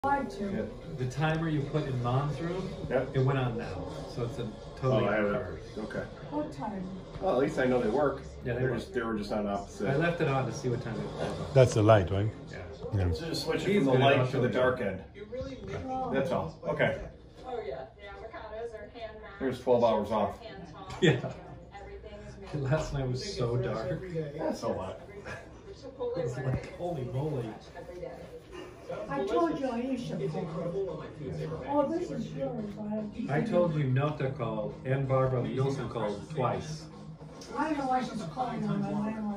Yeah. The timer you put in Mom's room, Yep. it went on now, so it's a totally. Oh, I have it. different. Okay. What time? Well, at least I know they work. Yeah, they work. They were just on opposite. I left it on to see what time it was. That's the light, right? Yeah. Yeah. So just switch it He's from the gonna light also to the do dark end. That's all. Okay. Oh yeah, avocados are hand mashed. There's 12 hours off. Hand tossed. Yeah. Everything is made. Last night was so dark. That's a lot. Chipotle It's like, holy moly. every day. I told you Aisha called. Oh, this is yours. I told you Nota called and Barbara Wilson called twice. I don't know why she's calling on my landline.